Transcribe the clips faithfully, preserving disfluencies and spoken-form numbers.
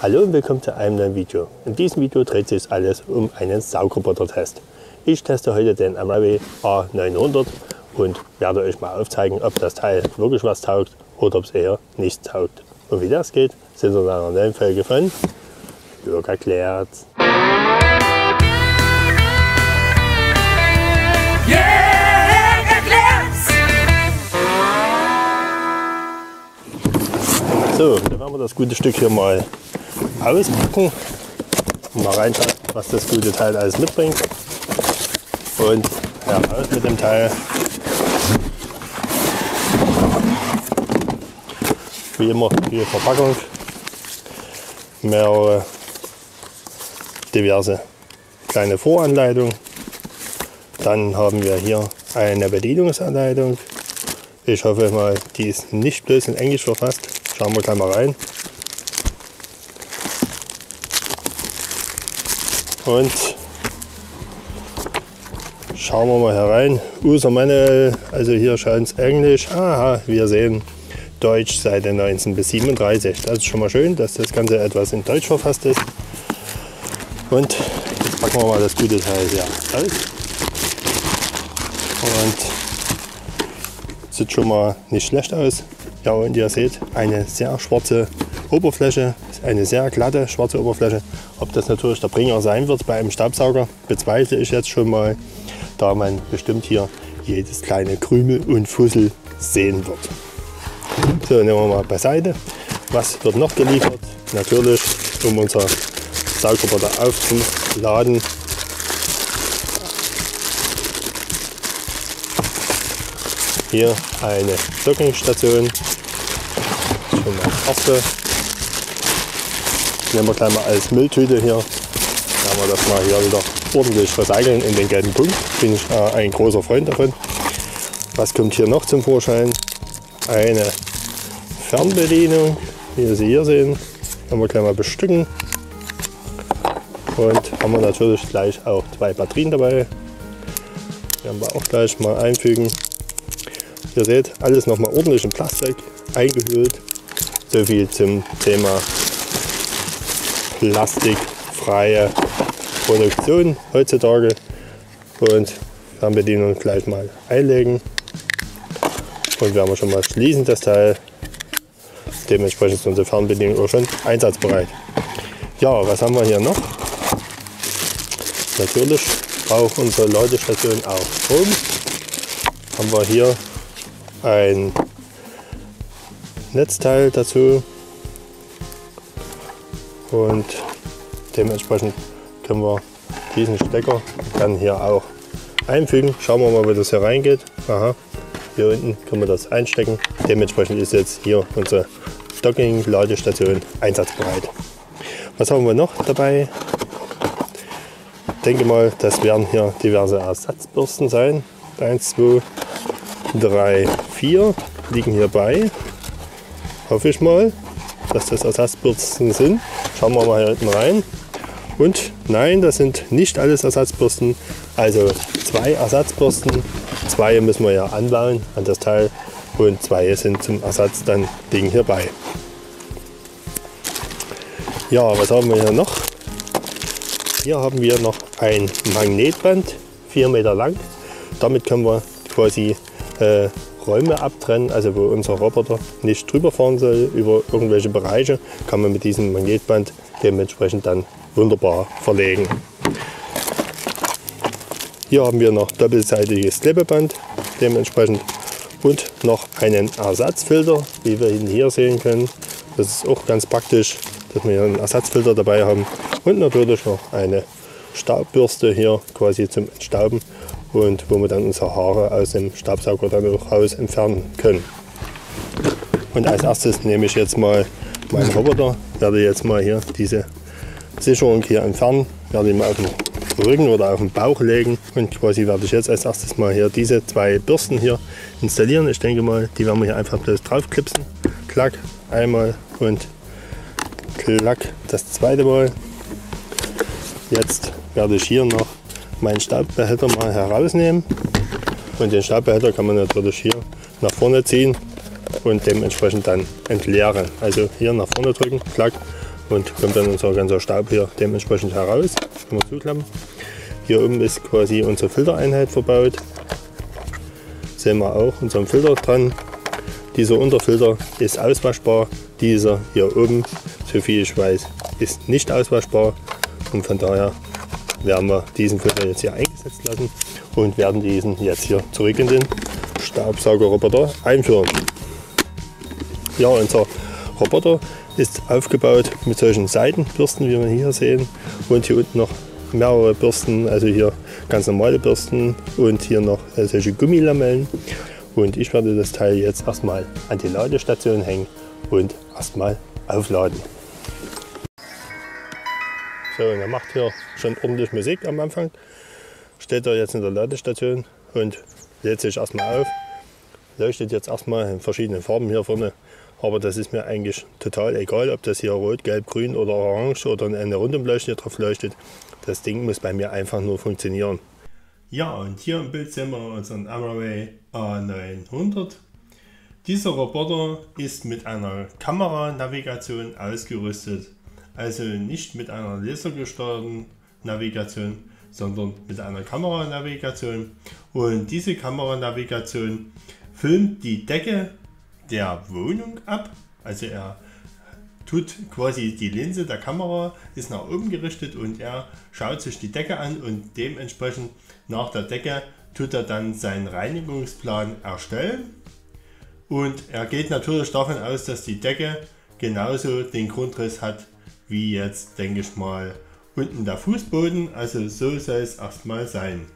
Hallo und willkommen zu einem neuen Video. In diesem Video dreht sich alles um einen Saugroboter-Test. Ich teste heute den Amaray A neunhundert und werde euch mal aufzeigen, ob das Teil wirklich was taugt oder ob es eher nicht taugt. Und wie das geht, sind wir in einer neuen Folge von Jörg erklärt. So, dann werden wir das gute Stück hier mal auspacken und mal reinschauen, was das gute Teil alles mitbringt. Und heraus mit dem Teil. Wie immer die Verpackung, mehrere diverse kleine Voranleitungen. Dann haben wir hier eine Bedienungsanleitung. Ich hoffe mal, die ist nicht bloß in Englisch verfasst. Schauen wir gleich mal rein. Und schauen wir mal herein. User Manual, also hier scheint es Englisch. Aha, wir sehen Deutsch, Seite neunzehn bis siebenunddreißig. Das ist schon mal schön, dass das Ganze etwas in Deutsch verfasst ist. Und jetzt packen wir mal das gute Teil hier aus. Und sieht schon mal nicht schlecht aus. Ja, und ihr seht eine sehr schwarze Oberfläche, eine sehr glatte schwarze Oberfläche. Ob das natürlich der Bringer sein wird bei einem Staubsauger, bezweifle ich jetzt schon mal, da man bestimmt hier jedes kleine Krümel und Fussel sehen wird. So, nehmen wir mal beiseite. Was wird noch geliefert? Natürlich, um unser Saugroboter aufzuladen, hier eine Dockingstation. Schon mal das erste. Nehmen wir gleich mal als Mülltüte hier. Werden wir das mal hier wieder ordentlich recyceln in den gelben Punkt. Bin ich äh, ein großer Freund davon. Was kommt hier noch zum Vorschein? Eine Fernbedienung, wie Sie hier sehen. Werden wir gleich mal bestücken. Und haben wir natürlich gleich auch zwei Batterien dabei. Die werden wir auch gleich mal einfügen. Ihr seht, alles nochmal ordentlich in Plastik eingehüllt. So viel zum Thema plastikfreie Produktion heutzutage. Und Fernbedienung gleich mal einlegen. Und werden wir schon mal schließen, das Teil. Dementsprechend ist unsere Fernbedienung auch schon einsatzbereit. Ja, was haben wir hier noch? Natürlich braucht unsere Ladestation auch Strom. Haben wir hier ein Netzteil dazu und dementsprechend können wir diesen Stecker dann hier auch einfügen. Schauen wir mal, wie das hier reingeht. Aha, hier unten können wir das einstecken. Dementsprechend ist jetzt hier unsere Docking-Ladestation einsatzbereit. Was haben wir noch dabei? Ich denke mal, das werden hier diverse Ersatzbürsten sein. eins, zwei, drei, vier liegen hier bei. Hoffe ich mal, dass das Ersatzbürsten sind. Schauen wir mal hier hinten rein. Und nein, das sind nicht alles Ersatzbürsten. Also zwei Ersatzbürsten. Zwei müssen wir ja anbauen an das Teil. Und zwei sind zum Ersatz, dann liegen hier bei. Ja, was haben wir hier noch? Hier haben wir noch ein Magnetband, vier Meter lang. Damit können wir quasi äh, Räume abtrennen, also wo unser Roboter nicht drüber fahren soll, über irgendwelche Bereiche, kann man mit diesem Magnetband dementsprechend dann wunderbar verlegen. Hier haben wir noch doppelseitiges Klebeband dementsprechend und noch einen Ersatzfilter, wie wir ihn hier sehen können. Das ist auch ganz praktisch, dass wir hier einen Ersatzfilter dabei haben und natürlich noch eine Staubbürste hier quasi zum Entstauben. Und wo wir dann unsere Haare aus dem Staubsauger dann auch raus entfernen können. Und als erstes nehme ich jetzt mal meinen Roboter, werde jetzt mal hier diese Sicherung hier entfernen, werde ihn mal auf den Rücken oder auf den Bauch legen und quasi werde ich jetzt als erstes mal hier diese zwei Bürsten hier installieren. Ich denke mal, die werden wir hier einfach bloß drauf klipsen. Klack, einmal und klack das zweite Mal. Jetzt werde ich hier noch meinen Staubbehälter mal herausnehmen und den Staubbehälter kann man natürlich hier nach vorne ziehen und dementsprechend dann entleeren. Also hier nach vorne drücken, klack, und kommt dann unser ganzer Staub hier dementsprechend heraus. Können wir zuklappen. Hier oben ist quasi unsere Filtereinheit verbaut. Sehen wir auch unseren Filter dran. Dieser Unterfilter ist auswaschbar. Dieser hier oben, so viel ich weiß, ist nicht auswaschbar. Und von daher werden wir diesen Filter jetzt hier eingesetzt lassen und werden diesen jetzt hier zurück in den Staubsaugerroboter einführen. Ja, unser Roboter ist aufgebaut mit solchen Seitenbürsten, wie wir hier sehen, und hier unten noch mehrere Bürsten, also hier ganz normale Bürsten und hier noch solche Gummilamellen. Und ich werde das Teil jetzt erstmal an die Ladestation hängen und erstmal aufladen. So, und er macht hier schon ordentlich Musik am Anfang. Steht er jetzt in der Ladestation und lädt sich erstmal auf. Leuchtet jetzt erstmal in verschiedenen Farben hier vorne. Aber das ist mir eigentlich total egal, ob das hier rot, gelb, grün oder orange oder eine Rundumleuchte drauf leuchtet. Das Ding muss bei mir einfach nur funktionieren. Ja, und hier im Bild sehen wir unseren Amaray A neunhundert. Dieser Roboter ist mit einer Kameranavigation ausgerüstet. Also nicht mit einer lasergesteuerten Navigation, sondern mit einer Kameranavigation. Und diese Kameranavigation filmt die Decke der Wohnung ab. Also er tut quasi die Linse der Kamera, ist nach oben gerichtet und er schaut sich die Decke an und dementsprechend nach der Decke tut er dann seinen Reinigungsplan erstellen. Und er geht natürlich davon aus, dass die Decke genauso den Grundriss hat wie jetzt, denke ich mal, unten der Fußboden. Also so soll es erstmal sein.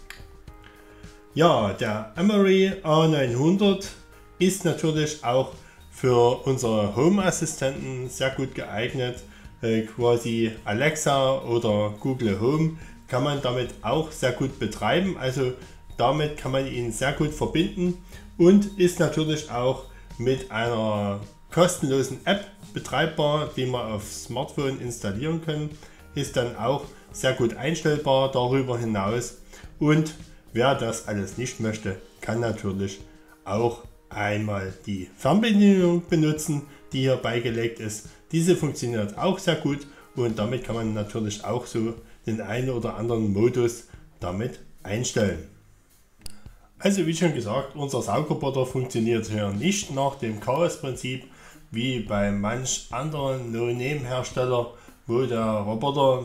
Ja, der Amaray A neunhundert ist natürlich auch für unsere Home-Assistenten sehr gut geeignet. Äh, quasi Alexa oder Google Home kann man damit auch sehr gut betreiben. Also damit kann man ihn sehr gut verbinden und ist natürlich auch mit einer kostenlosen App betreibbar, die man auf Smartphone installieren können. Ist dann auch sehr gut einstellbar darüber hinaus. Und wer das alles nicht möchte, kann natürlich auch einmal die Fernbedienung benutzen, die hier beigelegt ist. Diese funktioniert auch sehr gut und damit kann man natürlich auch so den einen oder anderen Modus damit einstellen. Also wie schon gesagt, unser Saugroboter funktioniert hier nicht nach dem Chaos-Prinzip wie bei manch anderen No-Name-Hersteller, wo der Roboter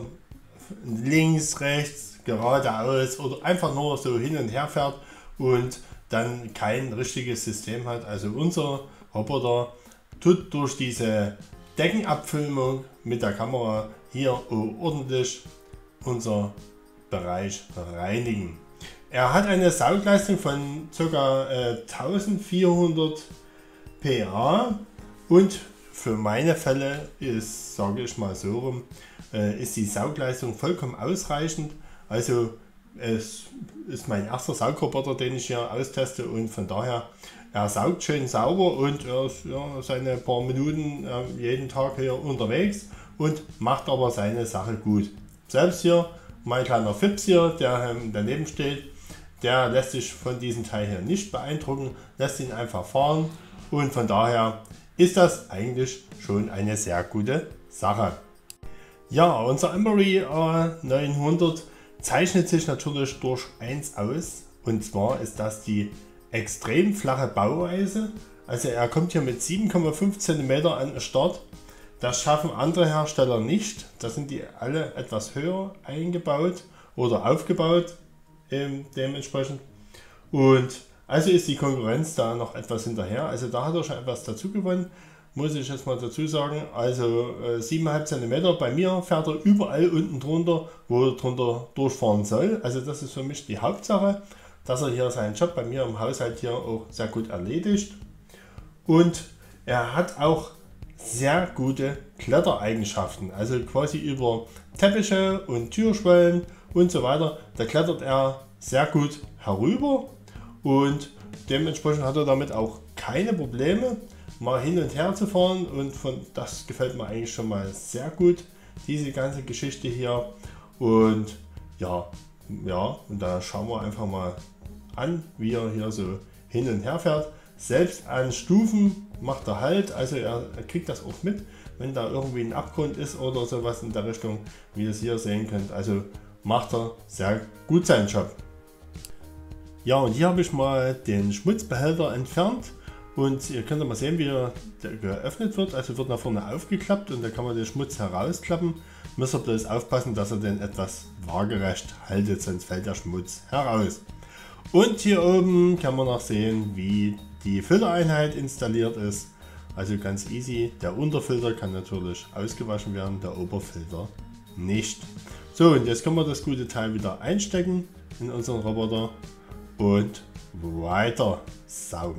links, rechts, geradeaus oder einfach nur so hin und her fährt und dann kein richtiges System hat. Also unser Roboter tut durch diese Deckenabfilmung mit der Kamera hier ordentlich unser Bereich reinigen. Er hat eine Saugleistung von ca. äh, eintausendvierhundert P A und für meine Fälle ist, sage ich mal so rum, äh, ist die Saugleistung vollkommen ausreichend. Also es ist mein erster Saugroboter, den ich hier austeste und von daher, er saugt schön sauber und er ist ja, seine paar Minuten äh, jeden Tag hier unterwegs und macht aber seine Sache gut. Selbst hier mein kleiner Fips hier, der ähm, daneben steht, der lässt sich von diesem Teil hier nicht beeindrucken, lässt ihn einfach fahren und von daher ist das eigentlich schon eine sehr gute Sache. Ja, unser Amaray A neunhundert zeichnet sich natürlich durch eins aus, und zwar ist das die extrem flache Bauweise. Also er kommt hier mit sieben Komma fünf Zentimeter an den Start. Das schaffen andere Hersteller nicht. Da sind die alle etwas höher eingebaut oder aufgebaut ähm, dementsprechend. Und also ist die Konkurrenz da noch etwas hinterher. Also da hat er schon etwas dazu gewonnen, muss ich jetzt mal dazu sagen. Also äh, sieben Komma fünf Zentimeter. Bei mir fährt er überall unten drunter, wo er drunter durchfahren soll. Also das ist für mich die Hauptsache, dass er hier seinen Job bei mir im Haushalt hier auch sehr gut erledigt. Und er hat auch sehr gute Klettereigenschaften. Also quasi über Teppiche und Türschwellen und so weiter. Da klettert er sehr gut herüber und dementsprechend hat er damit auch keine Probleme, mal hin und her zu fahren, und von das gefällt mir eigentlich schon mal sehr gut, diese ganze Geschichte hier. Und ja, ja, und da schauen wir einfach mal an, wie er hier so hin und her fährt. Selbst an Stufen macht er Halt, also er, er kriegt das auch mit, wenn da irgendwie ein Abgrund ist oder sowas in der Richtung, wie ihr es hier sehen könnt. Also macht er sehr gut seinen Job. Ja, und hier habe ich mal den Schmutzbehälter entfernt und ihr könnt mal sehen, wie er geöffnet wird. Also wird nach vorne aufgeklappt und da kann man den Schmutz herausklappen. Müsst ihr bloß aufpassen, dass ihr den etwas waagerecht haltet, sonst fällt der Schmutz heraus. Und hier oben kann man noch sehen, wie die Filtereinheit installiert ist. Also ganz easy. Der Unterfilter kann natürlich ausgewaschen werden, der Oberfilter nicht. So, und jetzt können wir das gute Teil wieder einstecken in unseren Roboter und weiter saugen.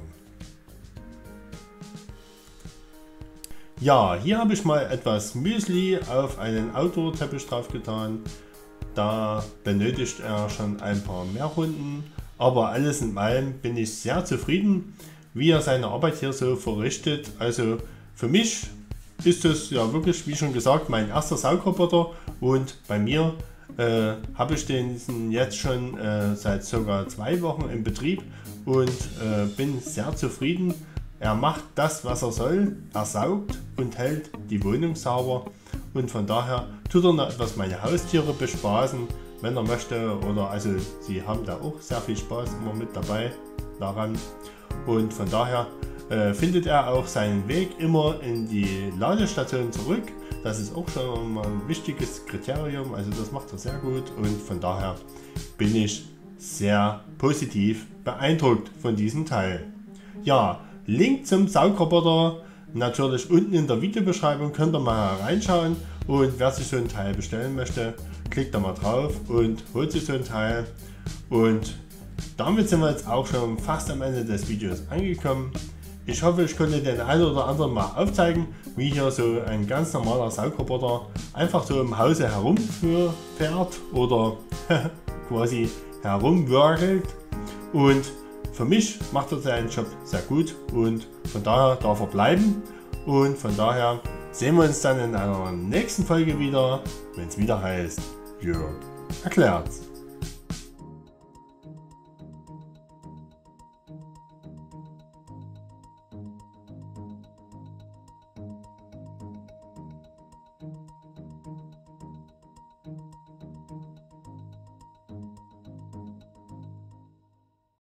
Ja, hier habe ich mal etwas Müsli auf einen Outdoor-Teppich drauf getan. Da benötigt er schon ein paar mehr Runden, aber alles in allem bin ich sehr zufrieden, wie er seine Arbeit hier so verrichtet. Also für mich ist es ja wirklich, wie schon gesagt, mein erster Saugroboter und bei mir äh, habe ich den jetzt schon äh, seit ca. zwei Wochen in Betrieb und äh, bin sehr zufrieden. Er macht das, was er soll, er saugt und hält die Wohnung sauber und von daher tut er noch etwas meine Haustiere bespaßen, wenn er möchte, oder also sie haben da auch sehr viel Spaß immer mit dabei daran und von daher äh, findet er auch seinen Weg immer in die Ladestation zurück. Das ist auch schon mal ein wichtiges Kriterium, also das macht er sehr gut und von daher bin ich sehr positiv beeindruckt von diesem Teil. Ja, Link zum Saugroboter natürlich unten in der Videobeschreibung, könnt ihr mal reinschauen und wer sich so ein Teil bestellen möchte, klickt da mal drauf und holt sich so ein Teil und damit sind wir jetzt auch schon fast am Ende des Videos angekommen. Ich hoffe, ich konnte den einen oder anderen mal aufzeigen, wie hier so ein ganz normaler Saugroboter einfach so im Hause herumfährt oder quasi herumwirkelt und für mich macht er seinen Job sehr gut und von daher darf er bleiben und von daher sehen wir uns dann in einer nächsten Folge wieder, wenn es wieder heißt Jörg erklärt's.